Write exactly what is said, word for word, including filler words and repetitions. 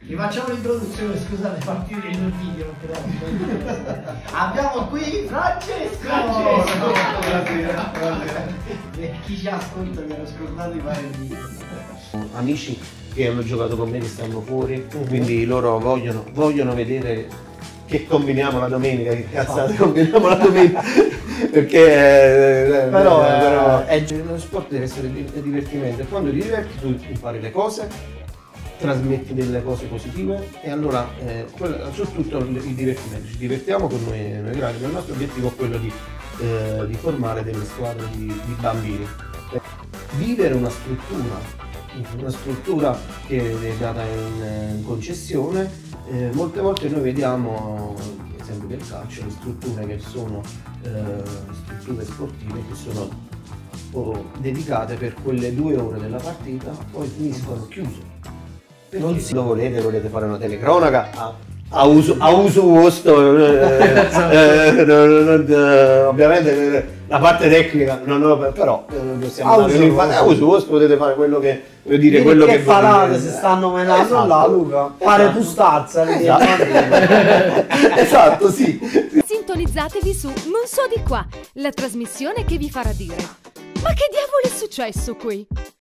Rifacciamo l'introduzione, scusate, partire il video. Però. Abbiamo qui Francesco! Francesco! Buonasera, buonasera. Per chi ci ascolta mi ero scordato di fare il video. Amici che hanno giocato con me che stanno fuori, quindi loro vogliono, vogliono vedere che combiniamo la domenica, che cazzate combiniamo la domenica, perché eh, però, eh, però è... lo sport deve essere di- divertimento, e quando ti diverti tu impari le cose, trasmetti delle cose positive e allora eh, quello, soprattutto il, il divertimento, ci divertiamo con noi, noi grandi, ma il nostro obiettivo è quello di, eh, di formare delle squadre di, di bambini. Vivere una struttura, una struttura che è data in, in concessione, eh, molte volte noi vediamo, ad esempio del calcio, le strutture che sono eh, strutture sportive che sono oh, dedicate per quelle due ore della partita, poi finiscono chiuse. Perché non si lo volete, volete fare una telecronaca a, a uso, a uso vostro, eh, eh, non, non, eh, ovviamente eh, la parte tecnica non ho, però eh, possiamo a fare, uso, fate, a uso vostro potete fare quello che voglio dire, quello che, che farate volete. se stanno menando Esatto. là, Luca? Fare Esatto. pustazza, Esatto. Esatto, sì. Sintonizzatevi su Non so di qua, la trasmissione che vi farà dire: ma che diavolo è successo qui?